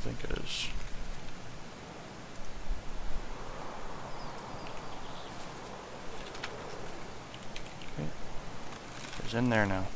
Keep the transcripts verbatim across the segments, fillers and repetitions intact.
think it is. Okay. It's in there now.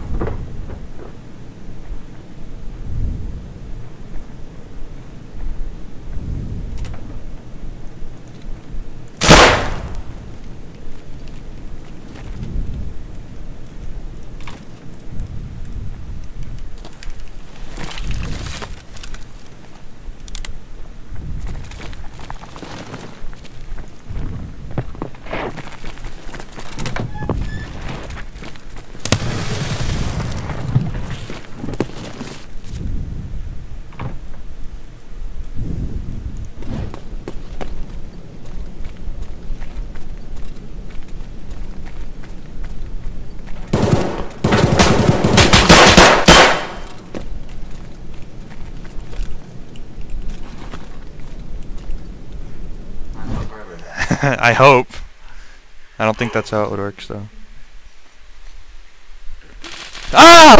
I hope. I don't think that's how it would work, so. Ah!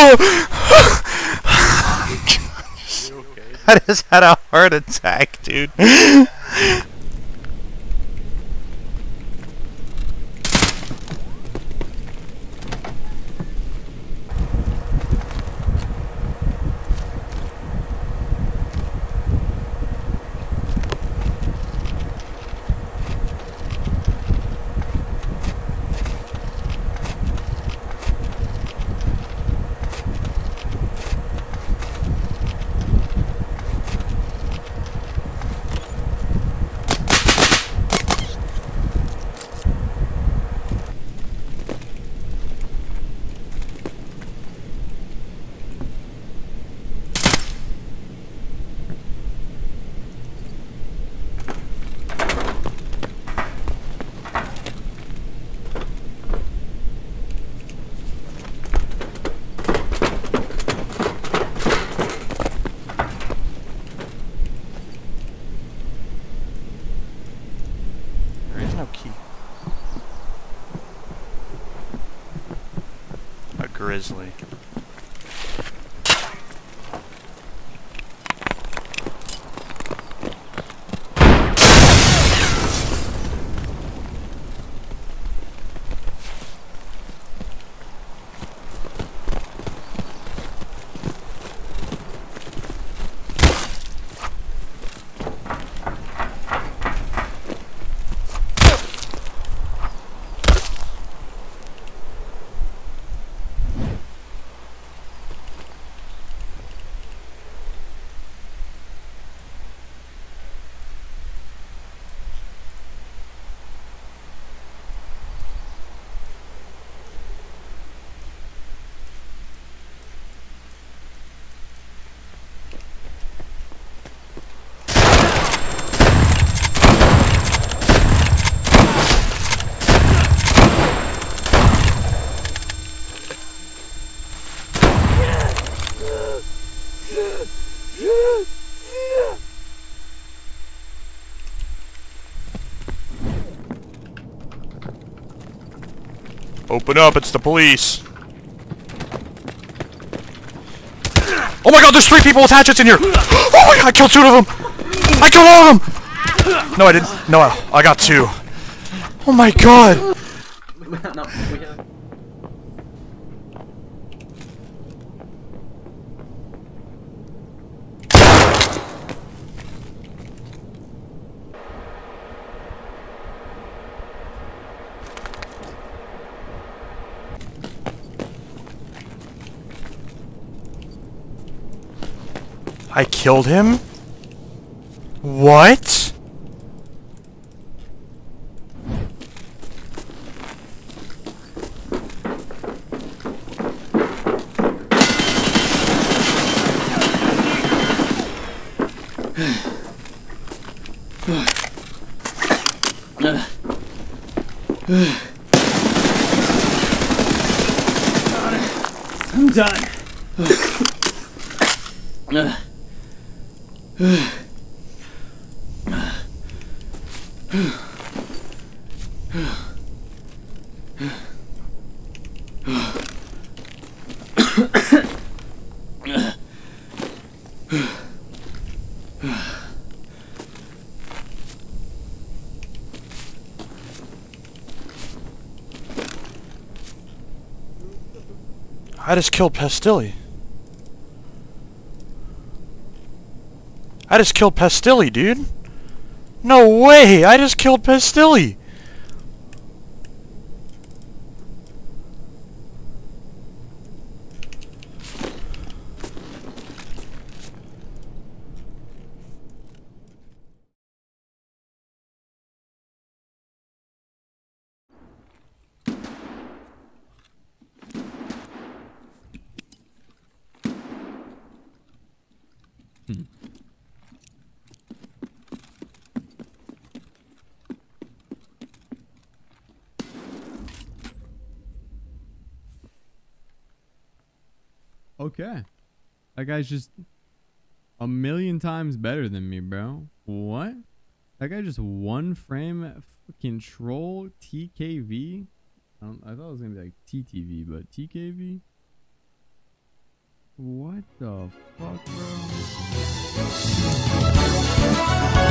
I just had a heart attack, dude. Grizzly. Open up, it's the police. Oh my god, there's three people with hatchets in here! Oh my god, I killed two of them! I killed all of them! No, I didn't. No, I got two. Oh my god! I killed him? What? I'm done. I just killed Pestilli. I just killed Pestilli, dude. No way! I just killed Pestilli! Hmm. Okay. That guy's just a million times better than me, bro. What? That guy just one frame control T K V? I, don't, I thought it was going to be like T T V, but T K V? What the fuck, bro?